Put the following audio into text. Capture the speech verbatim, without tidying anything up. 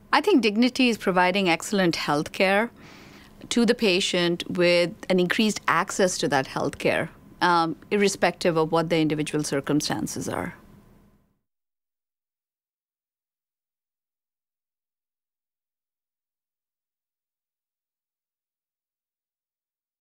I think dignity is providing excellent health care to the patient with an increased access to that health care, um, irrespective of what the individual circumstances are.